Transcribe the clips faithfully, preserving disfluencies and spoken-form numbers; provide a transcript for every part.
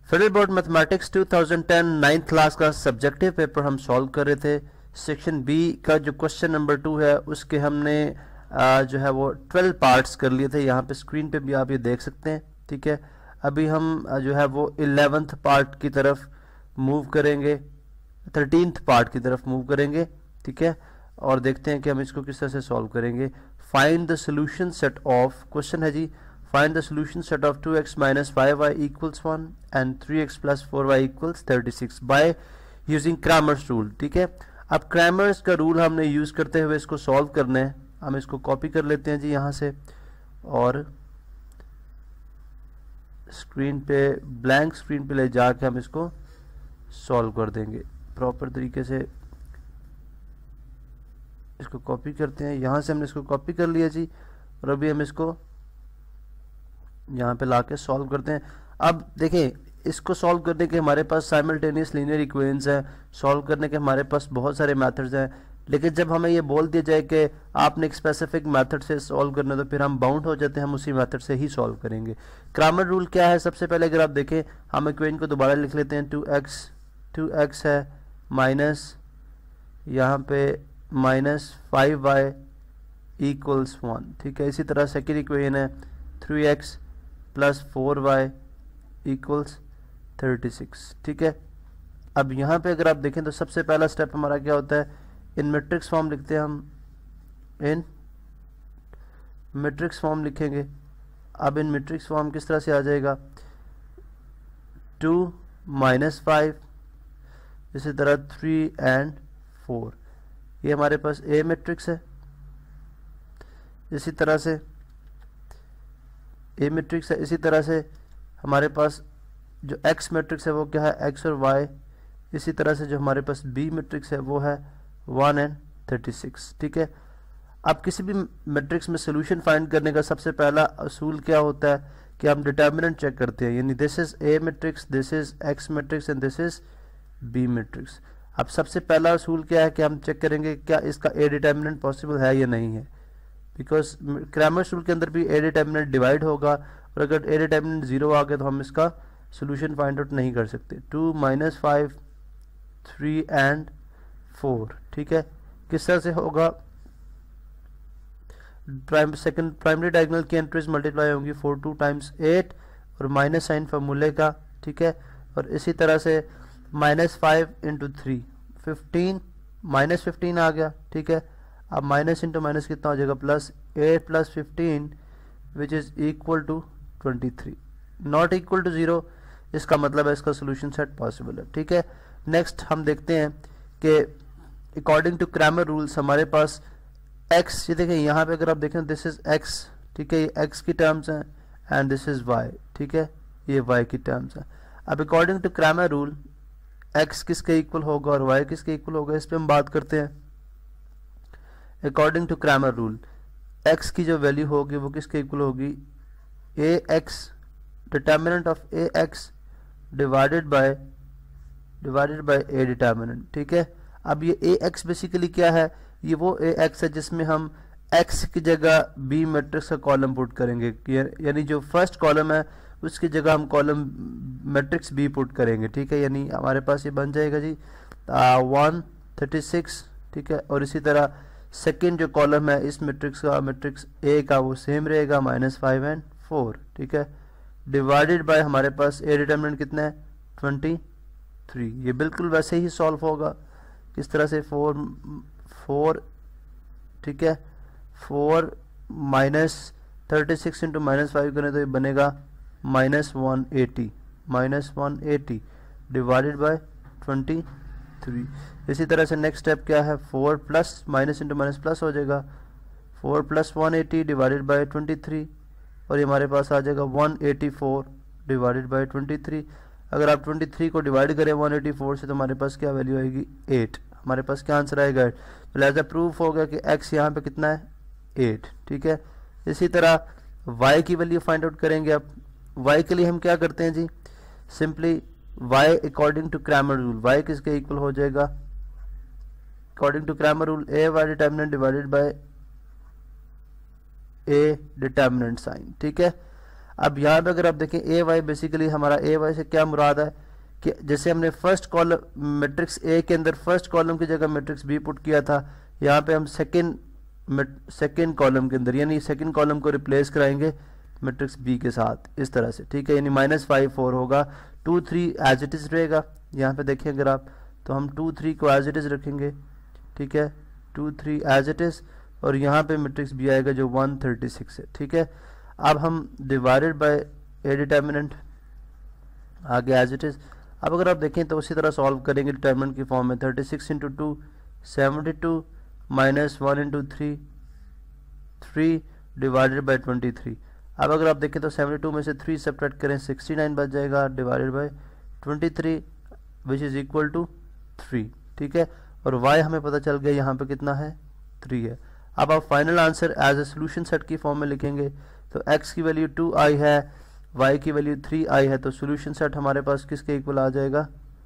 Federal board mathematics two thousand ten ninth class का subjective paper हम solve कर रहे थे। सेक्शन बी का जो क्वेश्चन नंबर टू है उसके हमने आ, जो है वो ट्वेल्व पार्ट्स कर लिए थे। यहाँ पे स्क्रीन पे भी आप ये देख सकते हैं। ठीक है, अभी हम आ, जो है वो इलेवेंथ पार्ट की तरफ मूव करेंगे, थर्टीन्थ पार्ट की तरफ मूव करेंगे। ठीक है, और देखते हैं कि हम इसको किस तरह से सॉल्व करेंगे। Find the solution set of, question है जी, find the solution set of two x minus five y equals one and three x plus four y equals thirty six by using Cramer's rule। ठीक है, अब Cramer's का rule हमने use करते हुए इसको सॉल्व करना है। हम इसको कॉपी कर लेते हैं जी यहाँ से और स्क्रीन पे, ब्लैंक स्क्रीन पे ले जाके हम इसको सॉल्व कर देंगे प्रॉपर तरीके से। इसको कॉपी करते हैं, यहाँ से हमने इसको कॉपी कर लिया जी और अभी हम इसको यहाँ पे लाके सॉल्व करते हैं। अब देखें, इसको सॉल्व करने के हमारे पास साइमल्टेनियस लीनियर इक्वेशंस हैं, सॉल्व करने के हमारे पास बहुत सारे मेथड्स हैं, लेकिन जब हमें ये बोल दिया जाए कि आपने एक स्पेसिफिक मेथड से सॉल्व करना है तो फिर हम बाउंड हो जाते हैं, हम उसी मेथड से ही सॉल्व करेंगे। क्रामर रूल क्या है? सबसे पहले अगर आप देखें, हम इक्वेशन को दोबारा लिख लेते हैं। टू एक्स टू एक्स है माइनस यहाँ पे minus five y equals one. ठीक है, इसी तरह सेकेंड इक्वेशन है three x plus four y equals thirty six. ठीक है, अब यहाँ पे अगर आप देखें तो सबसे पहला स्टेप हमारा क्या होता है, इन मैट्रिक्स फॉर्म लिखते हैं हम, इन मैट्रिक्स फॉर्म लिखेंगे। अब इन मैट्रिक्स फॉर्म किस तरह से आ जाएगा, टू माइनस फाइव, इसी तरह थ्री एंड फोर, ये हमारे पास ए मैट्रिक्स है। इसी तरह से ए मैट्रिक्स है, इसी तरह से हमारे पास जो एक्स मैट्रिक्स है वो क्या है, एक्स और वाई। इसी तरह से जो हमारे पास बी मैट्रिक्स है वो है वन एंड थर्टी सिक्स। ठीक है, अब किसी भी मैट्रिक्स में सोल्यूशन फाइंड करने का सबसे पहला असूल क्या होता है कि हम डिटर्मिनेंट चेक करते हैं, यानी this is A matrix, this is X matrix and this is B matrix. अब सबसे पहला असूल क्या है कि हम चेक करेंगे क्या इसका ए डिटर्मिनेंट पॉसिबल है या नहीं है, बिकॉज क्रैमर्स रूल के अंदर भी ए डिटर्मिनेंट डिवाइड होगा और अगर ए डिटर्मिनेंट जीरो आ गया तो हम इसका सोल्यूशन फाइंड आउट नहीं कर सकते। Two minus five, three and four. ठीक है, किस तरह से होगा, प्राइम सेकंड प्राइमरी डायगोनल की एंट्रीज मल्टीप्लाई होंगी फोर टू टाइम्स एट और माइनस साइन फॉर्मूले का। ठीक है, और इसी तरह से minus five into three fifteen, minus fifteen आ गया। ठीक है, अब माइनस इंटू माइनस कितना हो जाएगा, plus eight plus fifteen which is equal to twenty three, not equal to zero, इसका मतलब है इसका सोल्यूशन सेट पॉसिबल है। ठीक है, नेक्स्ट हम देखते हैं कि अकॉर्डिंग टू क्रैमर रूल्स हमारे पास एक्स, ये देखें यहाँ पे अगर आप देखें दिस इज एक्स। ठीक है, ये एक्स की टर्म्स हैं एंड दिस इज वाई। ठीक है, ये वाई की टर्म्स हैं। अब according to Cramer rule x किसके इक्वल होगा और वाई किसके इक्वल होगा, इस पर हम बात करते हैं। According to Cramer rule x की जो वैल्यू होगी वो किसके इक्वल होगी, A x, determinant of A x divided by divided by A determinant. ठीक है, अब ये ए एक्स बेसिकली क्या है, ये वो ए एक्स है जिसमें हम x की जगह बी मैट्रिक्स का कॉलम पुट करेंगे, यानी जो फर्स्ट कॉलम है उसकी जगह हम कॉलम मैट्रिक्स बी पुट करेंगे। ठीक है, यानी हमारे पास ये बन जाएगा जी वन थर्टी सिक्स। ठीक है, और इसी तरह सेकेंड जो कॉलम है इस मैट्रिक्स का, मैट्रिक्स ए का, वो सेम रहेगा माइनस फाइव एंड फोर। ठीक है, डिवाइडेड बाय हमारे पास ए डिटर्मिनेंट कितना है, ट्वेंटी थ्री। ये बिल्कुल वैसे ही सॉल्व होगा, किस तरह से, फोर फोर ठीक है, four minus thirty six into minus five करें तो ये बनेगा minus one eighty, minus one eighty divided by twenty three. इसी तरह से नेक्स्ट स्टेप क्या है, four plus minus into minus plus हो जाएगा, four plus one eighty divided by twenty three और ये हमारे पास आ जाएगा one eighty four divided by twenty three. अगर आप ट्वेंटी थ्री को डिवाइड करें वन एटी फोर से तो हमारे पास क्या वैल्यू आएगी, एट। हमारे पास क्या आंसर आएगा, एट। तो लिहाजा प्रूफ हो गया कि x यहाँ पे कितना है, एट। ठीक है, इसी तरह y की वैल्यू फाइंड आउट करेंगे। अब y के लिए हम क्या करते हैं जी, simply y according to Cramer rule, y किसके इक्वल हो जाएगा, according to Cramer rule A y determinant divided by A determinant sign. ठीक है, अब यहाँ पे अगर आप देखें ए वाई, बेसिकली हमारा ए वाई से क्या मुराद है कि जैसे हमने फर्स्ट कॉलम मैट्रिक्स ए के अंदर फर्स्ट कॉलम की जगह मैट्रिक्स बी पुट किया था, यहाँ पे हम सेकंड सेकंड कॉलम के अंदर यानी सेकंड कॉलम को रिप्लेस कराएंगे मैट्रिक्स बी के साथ इस तरह से, ठीक है। यानी माइनस फाइव फोर होगा, two three as it is रहेगा। यहाँ पे देखें अगर आप तो हम टू थ्री को एज इट इज़ रखेंगे, ठीक है, two three as it is, और यहाँ पे मैट्रिक्स बी आएगा जो वन थर्टी सिक्स है, ठीक है। अब हम डिवाइडेड बाय ए डिटर्मिनेंट आगे एज इट इज़। अब अगर आप देखें तो उसी तरह सॉल्व करेंगे डिटर्मिनेंट की फॉर्म में, thirty six into two seventy two minus one into three three divided by twenty three. अब अगर आप देखें तो सेवेंटी टू में से थ्री सब्ट्रैक्ट करें सिक्सटी नाइन बच जाएगा divided by twenty three which is equal to three, ठीक है। और y हमें पता चल गया यहाँ पे कितना है, थ्री है। अब आप final answer as a solution set की फॉर्म में लिखेंगे तो x की वैल्यू टू आई है, y की वैल्यू थ्री आई है, तो सोल्यूशन सेट हमारे पास किसके इक्वल आ जाएगा,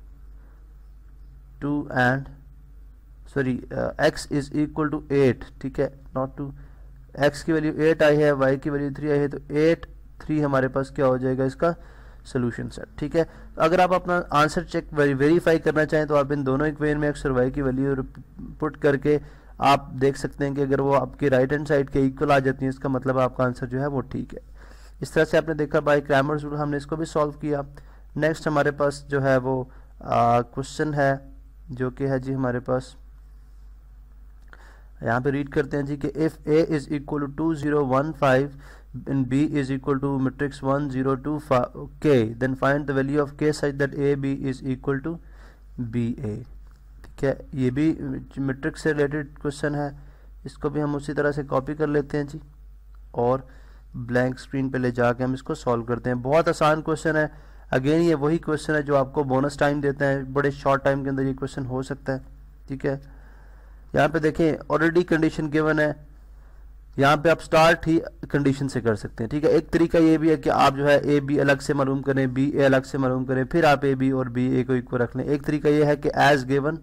two and sorry x is equal to eight, ठीक है, नॉट टू, x की वैल्यू एट आई है, y की वैल्यू थ्री आई है, तो एट थ्री हमारे पास क्या हो जाएगा इसका सोल्यूशन सेट, ठीक है। अगर आप अपना आंसर चेक वेरीफाई करना चाहें तो आप इन दोनों इक्वेशन में x और y की वैल्यू पुट करके आप देख सकते हैं कि अगर वो आपके राइट हैंड साइड के इक्वल आ जाती है, इसका मतलब आपका आंसर जो है वो ठीक है। इस तरह से आपने देखा बाय क्रैमर्स रूल हमने इसको भी सॉल्व किया। नेक्स्ट हमारे पास जो है वो क्वेश्चन है जो कि है जी हमारे पास, यहाँ पे रीड करते हैं जी कि if a is equal to two zero one five and b is equal to matrix one zero two k, then find the value of k such that a b is equal to b a, ठीक है। ये भी matrix से related question है, इसको भी हम उसी तरह से कॉपी कर लेते हैं जी और ब्लैंक स्क्रीन पे ले जाके हम इसको सॉल्व करते हैं। बहुत आसान क्वेश्चन है, अगेन ये वही क्वेश्चन है जो आपको बोनस टाइम देता है, बड़े शॉर्ट टाइम के अंदर ये क्वेश्चन हो सकता है, ठीक है। यहाँ पे देखें ऑलरेडी कंडीशन गिवन है, यहाँ पे आप स्टार्ट ही कंडीशन से कर सकते हैं, ठीक है। एक तरीका ये भी है कि आप जो है ए बी अलग से मालूम करें, बी ए अलग से मालूम करें, फिर आप ए बी और बी ए को इक्वल रख लें। एक तरीका ये है कि as given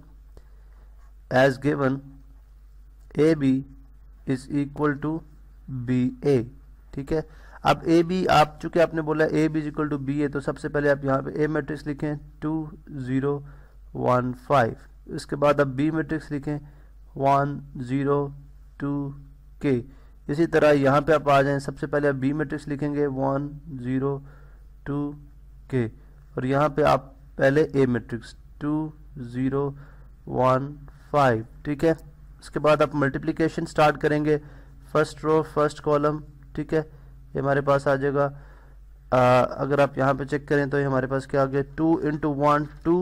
as given A B is equal to B A, ठीक है। अब ए बी आप चूंकि आपने बोला A B is equal to B A, तो सबसे पहले आप यहाँ पे ए मैट्रिक्स लिखें टू ज़ीरो वन फाइव, उसके बाद आप बी मैट्रिक्स लिखें वन ज़ीरो टू के। इसी तरह यहाँ पे आप आ जाएं, सबसे पहले आप बी मैट्रिक्स लिखेंगे वन ज़ीरो टू के, और यहाँ पे आप पहले A matrix two zero one five, ठीक है। उसके बाद आप मल्टीप्लिकेशन स्टार्ट करेंगे, फर्स्ट रो फर्स्ट कॉलम, ठीक है, ये हमारे पास आ जाएगा। आ, अगर आप यहाँ पे चेक करें तो ये हमारे पास क्या आ गया, two into one two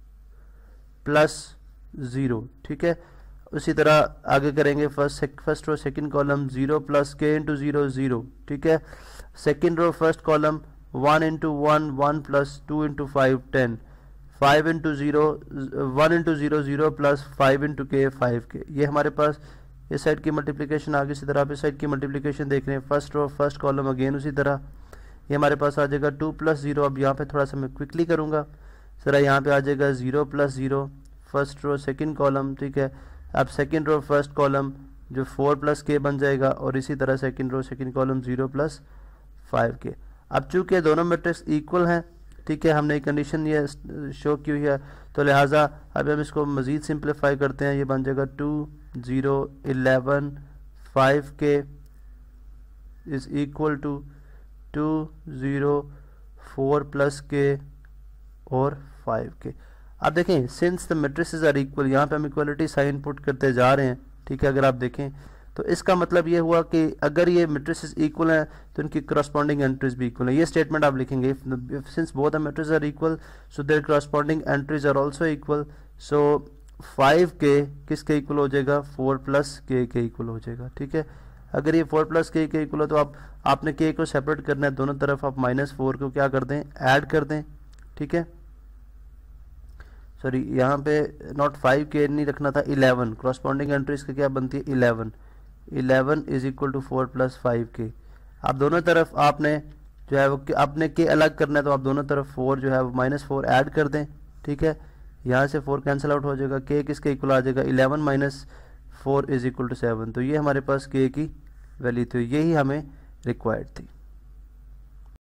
plus zero, ठीक है। उसी तरह आगे करेंगे first first row second column zero plus k into zero zero, ठीक है। Second row first column one into one one plus two into five ten, five into zero one into zero zero plus five into k five k. ये हमारे पास इस side की multiplication आगे इसी तरह आप इस साइड की मल्टीप्लिकेशन देख रहे हैं, first row first column again उसी तरह ये हमारे पास आ जाएगा टू प्लस ज़ीरो। अब यहाँ पे थोड़ा सा मैं क्विकली करूँगा, जरा यहाँ पे आ जाएगा zero plus zero first row second column, ठीक है। अब सेकंड रो फर्स्ट कॉलम जो फोर प्लस के बन जाएगा, और इसी तरह second row second column zero plus five k. अब चूंकि दोनों मैट्रिक्स इक्वल हैं, ठीक है, हमने कंडीशन ये शो की हुई है, तो लिहाजा अब हम इसको मज़ीद सिंप्लीफाई करते हैं, ये बन जाएगा two zero eleven five k is equal to two zero four plus k और फाइव के। अब देखें since the matrices are equal, यहाँ पे हम इक्वलिटी साइन पुट करते जा रहे हैं, ठीक है। अगर आप देखें तो इसका मतलब ये हुआ कि अगर ये मैट्रिसेस इक्वल हैं तो इनकी करस्पॉन्डिंग एंट्रीज भी इक्वल है। ये स्टेटमेंट आप लिखेंगे, since both the matrices are equal so their corresponding entries are also equal, so five k किसके इक्वल हो जाएगा, फोर प्लस के के इक्वल हो जाएगा, ठीक है। अगर ये फोर प्लस के के इक्वल हो तो आप आपने के को सेपरेट करना है, दोनों तरफ आप माइनस फोर को क्या कर दें, ऐड कर दें, ठीक है। सॉरी यहाँ पे नॉट फाइव के नहीं रखना था, इलेवन, करस्पॉन्डिंग एंट्री इसकी क्या बनती है, eleven, eleven is equal to four plus five k. आप दोनों तरफ आपने जो है वो आपने के अलग करना है, तो आप दोनों तरफ फोर जो है वो माइनस फोर ऐड कर दें, ठीक है। यहाँ से फोर कैंसिल आउट हो जाएगा, के किसके इक्वल आ जाएगा, eleven minus four is equal to seven. तो ये हमारे पास के की वैल्यू थी, यही हमें रिक्वायर्ड थी।